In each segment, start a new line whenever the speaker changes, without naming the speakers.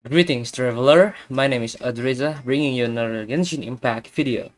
Greetings traveler, my name is Adreza, bringing you another Genshin Impact video.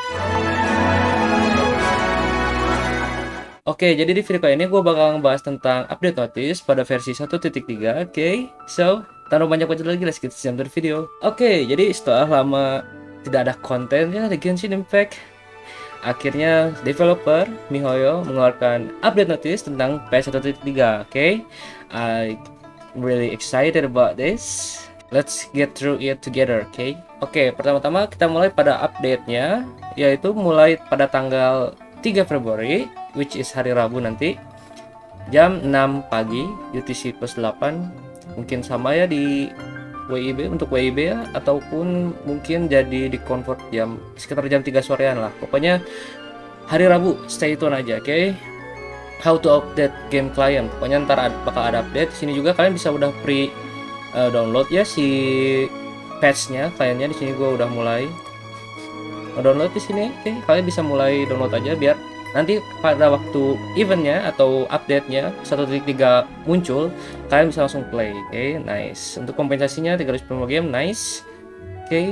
Oke, jadi di video kali ini gue bakal ngebahas tentang update notice pada versi 1.3. Oke, so tanpa banyak bacot lagi, let's get into the video. Oke, jadi setelah lama tidak ada kontennya di Genshin Impact, akhirnya developer MiHoYo mengeluarkan update notice tentang patch 1.3. Oke, I'm really excited about this. Let's get through it together, okay? Oke, pertama-tama kita mulai pada update-nya, yaitu mulai pada tanggal 3 Februari, which is hari Rabu nanti, jam 6 pagi, UTC plus 8, mungkin sama ya di WIB, untuk WIB ya, ataupun mungkin jadi di convert sekitar jam 3 sorean lah. Pokoknya hari Rabu, stay tune aja, oke? Okay? How to update game client, pokoknya ntar bakal ada update. Sini juga kalian bisa udah download ya si patchnya, kliennya. Di sini gue udah mulai download di sini. Oke, kalian bisa mulai download aja biar nanti pada waktu eventnya atau update-nya 1.3 muncul, kalian bisa langsung play. Oke, nice. Untuk kompensasinya 350 game, nice. Oke.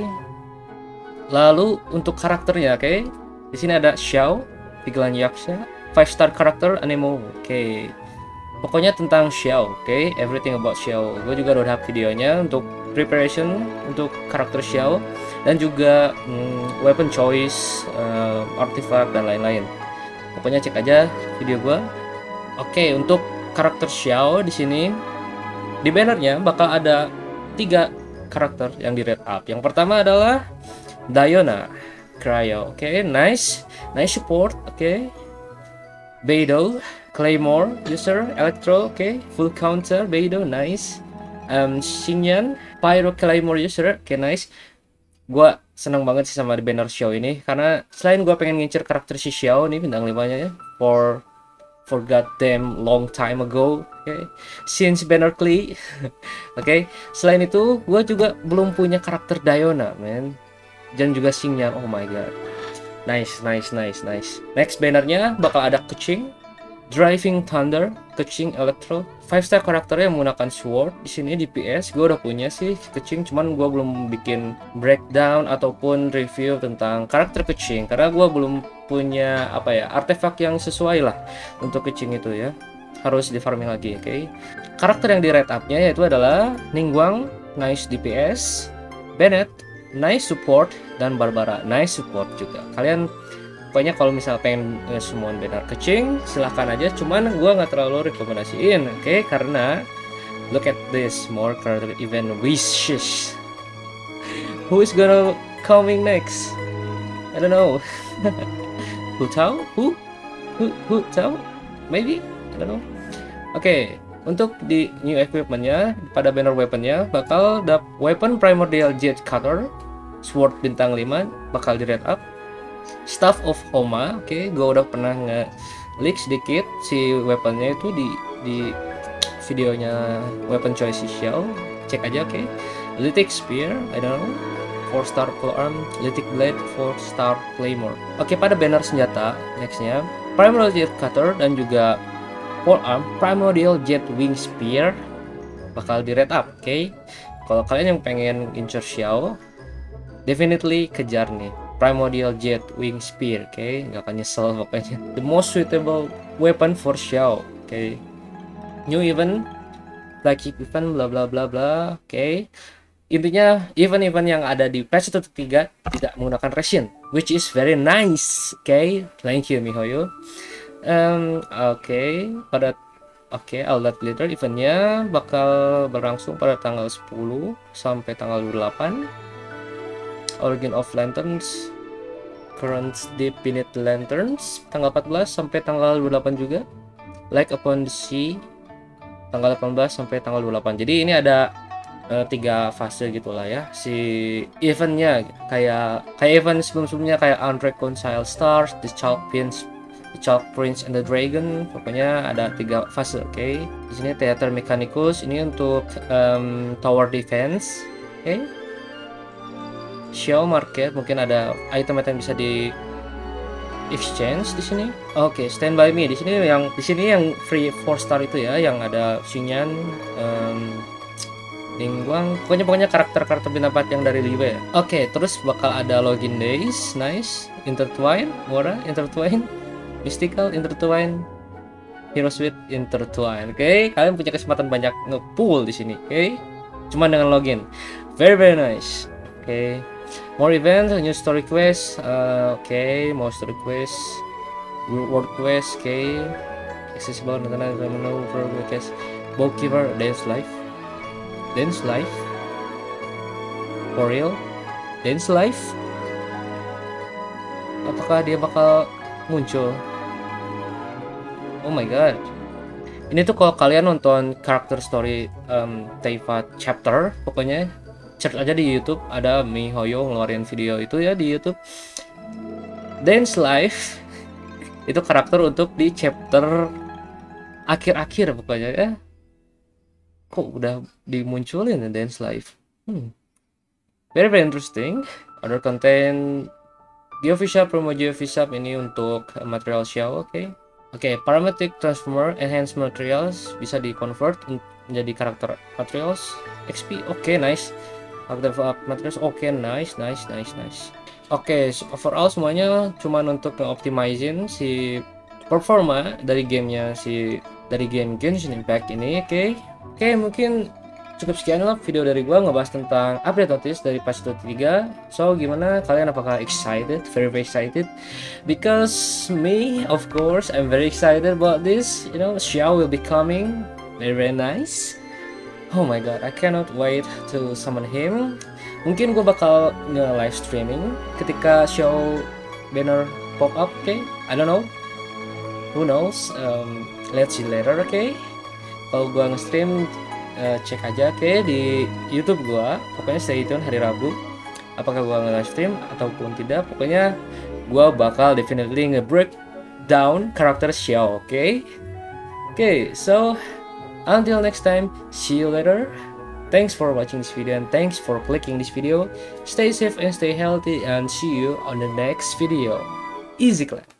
Lalu untuk karakternya, oke. Di sini ada Xiao, Pigelan Yaksha, 5-star karakter Anemo. Oke. Pokoknya tentang Xiao, oke? Everything about Xiao. Gue juga udah have videonya untuk preparation untuk karakter Xiao dan juga weapon choice, artifact dan lain-lain. Pokoknya cek aja video gue. Oke, untuk karakter Xiao di sini di bannernya bakal ada 3 karakter yang di rate up. Yang pertama adalah Diona Cryo, oke? Nice support, oke? Beidou Claymore user, Electro, oke, full counter, Beidou, nice. Xingyan, Pyro Claymore user, oke, nice. Gua seneng banget sih sama di banner Xiao ini, karena selain gua pengen ngincer karakter si Xiao nih bintang 5-nya ya, for goddamn long time ago, oke, since banner Klee, oke. Selain itu, gua juga belum punya karakter Diona, man, dan juga Xingyan, oh my god, nice. Next bannernya bakal ada Keqing, Driving Thunder, Keqing Electro, 5-star karakternya yang menggunakan sword. Di sini DPS gue udah punya sih Keqing, cuman gue belum bikin breakdown ataupun review tentang karakter Keqing karena gue belum punya artefak yang sesuai lah untuk Keqing itu ya. Harus di farming lagi, oke. Karakter yang di rate up-nya yaitu adalah Ningguang, nice DPS, Bennett, nice support, dan Barbara, nice support juga. Kalian pokoknya kalau misal pengen semua banner Keqing silahkan aja, cuman gua nggak terlalu rekomendasiin, oke? Karena look at this, more character event wishes. Who is gonna coming next? I don't know. Who tahu? Who tahu? Maybe, I don't know. Oke, untuk di new equipmentnya pada banner weaponnya bakal dap weapon Primordial Jet Cutter, sword bintang 5 bakal di rate up. Staff of Homa, oke, gue udah pernah nge-leak sedikit si weaponnya itu di videonya weapon choice Xiao, cek aja, oke. Lithic Spear, I don't know, 4-star Polearm, Lithic Blade, 4-star Claymore. Oke, pada banner senjata nextnya Primordial Jet Cutter dan juga Polearm Primordial Jet Wing Spear bakal di rate up, oke. Kalau kalian yang pengen incer Xiao, definitely kejar nih Primordial Jet Wing Spear, oke, nggak akan nyesel pokoknya. The most suitable weapon for Xiao, oke. New event, flagship event, bla bla bla bla, oke. Intinya event-event yang ada di patch 1.3 tidak menggunakan resin, which is very nice, oke. Thank you MiHoYo. Outlet Glitter eventnya bakal berlangsung pada tanggal 10 sampai tanggal 28. Origin of Lanterns, Current Deep Beneath the Lanterns, tanggal 14 sampai tanggal 28 juga. Like Upon the Sea, tanggal 18 sampai tanggal 28. Jadi ini ada 3 fase gitulah ya si eventnya, kayak event sebelum-sebelumnya kayak Unreconciled Stars, The Chalk Prince and the Dragon. Pokoknya ada 3 fase, oke. Di sini Theater Mechanicus ini untuk tower defense, oke. Xiao Market, mungkin ada item-item bisa di exchange di sini. Oke, Stand By Me di sini yang free 4-star itu ya, yang ada Xingyan, Lingguang, pokoknya karakter-karakter bintang 4 yang dari Libe ya. Oke, terus bakal ada login days, nice, intertwine, Mora, intertwine, mystical, intertwine, hero suite, intertwine. Oke, kalian punya kesempatan banyak nge-pull di sini. Oke, cuma dengan login, very nice. Oke, more events, new story quest. Oke, more story quest, world quest. Oke, accessible, menu, quest, bookkeeper, dance life, for real, dance life. Apakah dia bakal muncul? Oh my god, ini tuh kalau kalian nonton karakter story Taifa chapter, pokoknya search aja di YouTube, ada MiHoYo ngeluarin video itu ya di YouTube. Dance life itu karakter untuk di chapter akhir-akhir pokoknya ya. Kok udah dimunculin ya dance life? Very interesting. Other content GeoFishUp, promo GeoFishUp ini untuk material show. Oke, parametric transformer enhanced materials bisa di convert menjadi karakter materials XP. Oke, nice. Karakter materials. Oke, nice. Oke, overall semuanya cuman untuk optimizing si performa dari gamenya dari game Genshin Impact ini. Oke, mungkin cukup sekian lah video dari gua ngebahas tentang update notice dari patch 3. So gimana kalian, apakah excited? Very excited, because me, of course, I'm very excited about this. You know, Xiao will be coming, very nice. Oh my god, I cannot wait to summon him. Mungkin gue bakal nge-live streaming ketika Xiao banner pop up. I don't know, who knows. Let's see later. Kalau gue nge-stream, cek aja di YouTube gua. Pokoknya stay tune hari Rabu. Apakah gua nge-live stream ataupun tidak, pokoknya gua bakal definitely nge-break down karakter Xiao. So until next time, see you later. Thanks for watching this video and thanks for clicking this video. Stay safe and stay healthy, and see you on the next video. Easy clap.